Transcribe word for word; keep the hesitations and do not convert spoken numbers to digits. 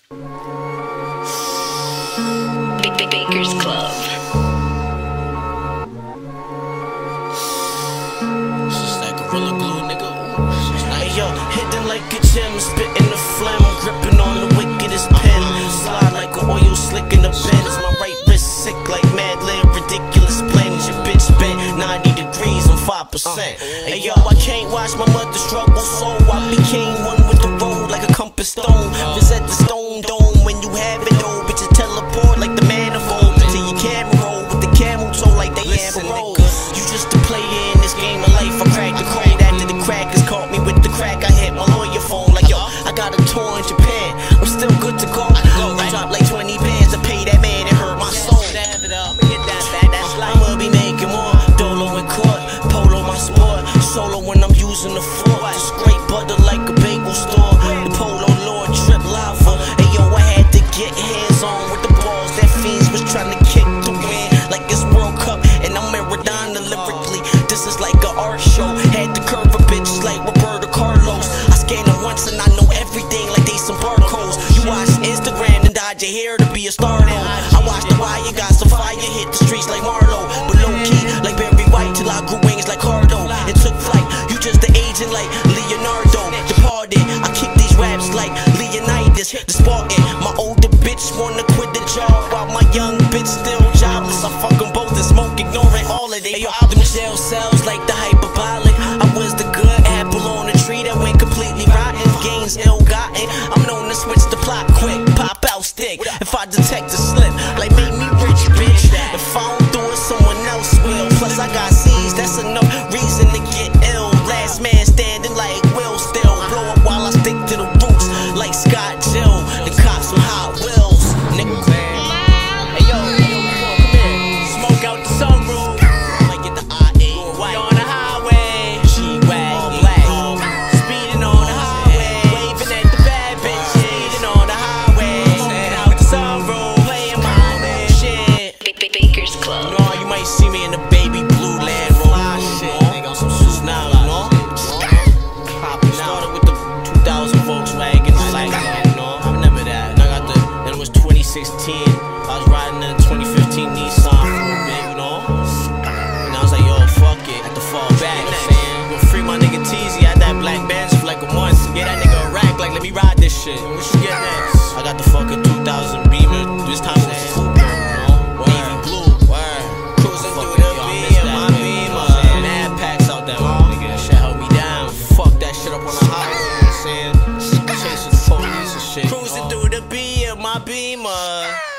Big Big Baker's Club. It's just like Gorilla Glue, nigga. Hey yo, hidden like a gem, spitting the phlegm, gripping on the wickedest pen. Slide like an oil slick in the bends. My right wrist sick like Mad Lib, ridiculous blends. Your bitch bent ninety degrees on five percent. Hey yo, I can't watch my mother struggle, so I became one with the road like a compass stone. Reset the stone dome when you have it, though. Bitches teleport like the man of old. Till your camera roll with the camel toe like they have a roll. You just a player in this game of life. I cracked the code after the crackers caught me with the crack. I hit my lawyer phone like, yo, I got a tour in Japan. I'm still good to go. I dropped like twenty bands to pay that man that hurt my soul. I'ma be making more Dolo in court, Polo my sport. Solo when I'm using the fork. Just scrape butter like a bagel store. The Polo Lord trip lava. Hey yo, I had to get hands on with the balls that fiends was trying to kick the win. Like it's World Cup and I'm Maradona lyrically. This is like an art show. Had to curve a bitch like Roberto Carlos. I scan them once and I know everything like they some barcodes. You watch Instagram and dyed your hair to be a star though. I watched The Wire, got some fire, hit the streets like Marlo. But low key like Barry White till I grew wings like Cardo. It took flight, you just the agent like Leonardo. Departed, I kick these raps like Leonidas, the Spartan. My older bitch wanna quit the job while my young bitch still jobless. I fuck them both and smoke, ignoring all of they them jail cells like the hyperbolic. I was the good apple on the tree that went completely rotten. Gains ill-gotten, I'm known to switch the plot quick. Pop out stick, if I detect a slip, like make me rich, bitch. If I don't do it, someone else will. Plus I got C's, that's enough reason to get ill. Last man standing like Will still. Blow up while I stick to the roots like Scott Jill. The cops some Hot Wheels, nigga. Hey yo, hey yo, come on, come here. Smoke out the sunroof. Like get the I eight white on the highway. G-Wag, all black. Speeding on the highway. Waving at the bad bitch. Speeding on the highway. Smoking out the sunroof. Playing my shit. Big Big Baker's Club. You know, you might see me in the baby blue Land Rover shit. Nigga on some suits now, you know. Started with the two thousand Volkswagen, like that, you know. I remember that. And I got the, then it was twenty sixteen. I was riding in a twenty fifteen Nissan for a bit, you know. And I was like, yo, fuck it. I had to fall back, you know what I'm saying? Yo, free my nigga Teezy. I had that black Benz for like a month. Get that nigga a rack, like, let me ride this shit. What you get next? I got the fucking two thousand Beamer. This time it was Coupe, you know. Navy blue. Word. Cruising through the Beamer, my Beamer. Mad packs out that nigga. That shit held me down. Fuck that shit up on the highway, you know what I'm saying? Chasing the police and shit. Cruising through the Beamer, my Beamer.